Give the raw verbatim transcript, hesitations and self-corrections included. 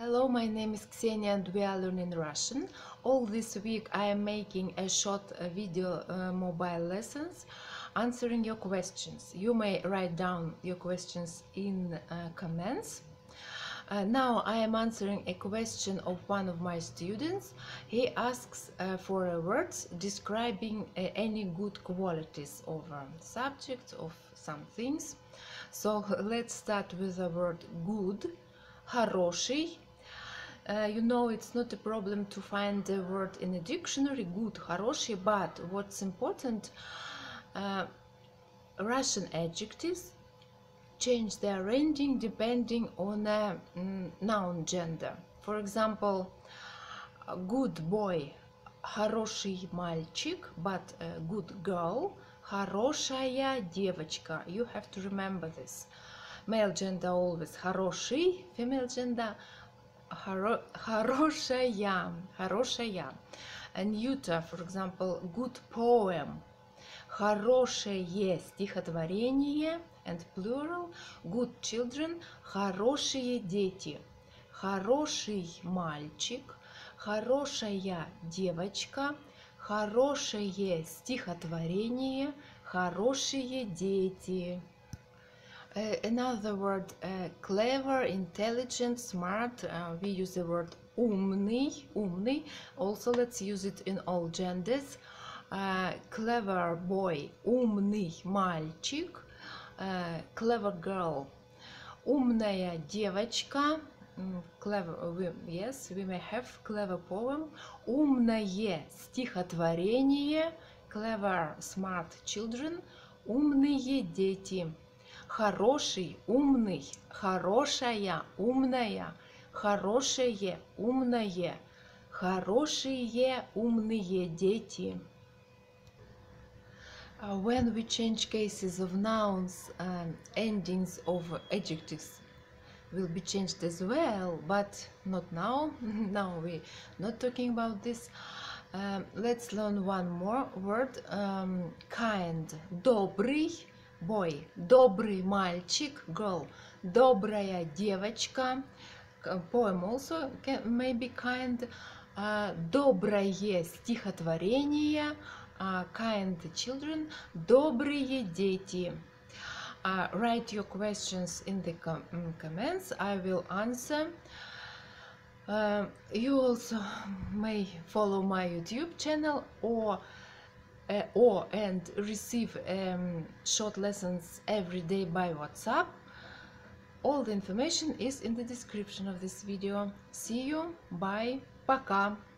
Hello, my name is Ksenia and we are learning Russian. All this week I am making a short uh, video uh, mobile lessons answering your questions. You may write down your questions in uh, comments. Uh, now I am answering a question of one of my students. He asks uh, for a words describing uh, any good qualities of a subject, of some things. So let's start with the word good. Хороший. Uh, you know, it's not a problem to find the word in a dictionary, good, хороший, but what's important, uh, Russian adjectives change their ending depending on a mm, noun gender. For example, good boy, хороший мальчик, but a good girl, хорошая девочка. You have to remember this. Male gender always хороший, female gender Хоро хорошая, хорошая. And neuter, for example, good poem, хорошее стихотворение, and plural, good children, хорошие дети, хороший мальчик, хорошая девочка, хорошее стихотворение, хорошие дети. Uh, another word, uh, clever, intelligent, smart. Uh, we use the word умный, умный. Also, let's use it in all genders. Uh, clever boy, умный мальчик. Uh, clever girl, умная девочка. Mm, clever, we, yes, we may have clever poem. Умное стихотворение. Clever, smart children. Умные дети. Хороший, умный, хорошая, умная, хорошее, умное, хорошие, умные дети. Uh, when we change cases of nouns, um, endings of adjectives will be changed as well, but not now. Now we're not talking about this. Um, let's learn one more word. Um, kind, добрый. Boy, добрый мальчик, girl, добрая девочка, poem also can, may be kind, uh, доброе стихотворение, uh, kind children, добрые дети. Uh, write your questions in the com comments, I will answer. Uh, you also may follow my YouTube channel or Uh, or and receive um, short lessons every day by WhatsApp. All the information is in the description of this video. See you. Bye. Пока.